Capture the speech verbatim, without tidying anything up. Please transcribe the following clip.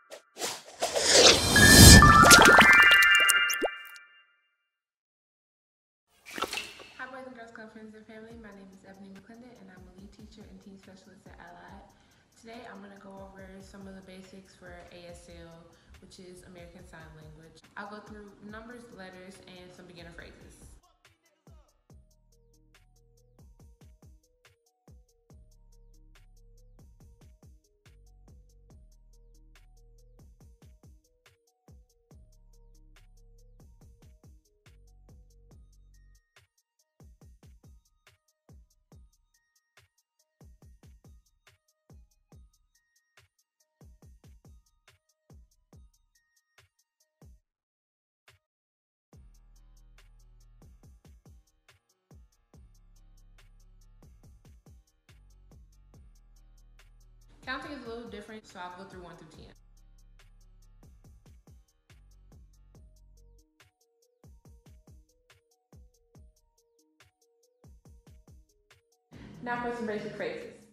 Hi boys and girls club friends and family, my name is Ebony McClendon and I'm a lead teacher and teen specialist at Allied. Today I'm going to go over some of the basics for A S L, which is American Sign Language. I'll go through numbers, letters, and some beginner phrases. Counting is a little different, so I'll go through one through ten. Now for some basic phrases.